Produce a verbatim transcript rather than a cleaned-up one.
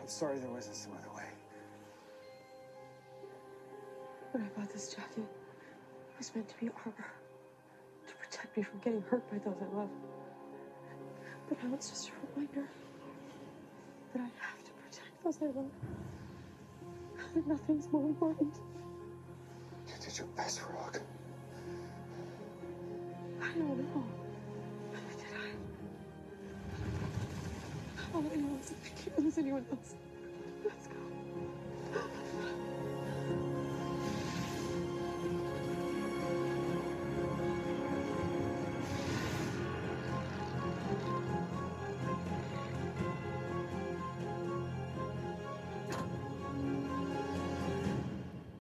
sorry there wasn't some other way. When I bought this jacket, it was meant to be armor, to protect me from getting hurt by those I love. But now it's just a reminder that I have to protect those I love. That nothing's more important. You did your best, Rock. I don't know. Did I? All I know is that I can't lose anyone else. Let's go.